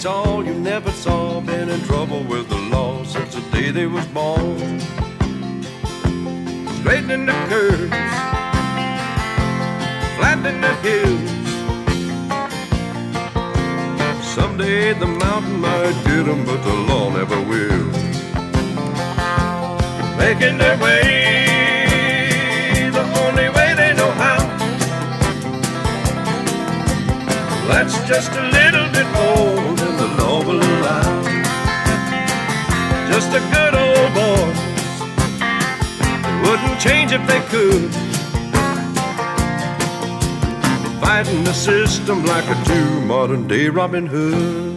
tall you never saw, been in trouble with the law since the day they was born. Straightening the curves, flattening the hills. Someday the mountain might get them, but the law never will. Making their way the only way they know how. That's just a little bit more than the law will allow. Just a good old boys, they wouldn't change if they could. Fighting the system like a true modern day Robin Hood.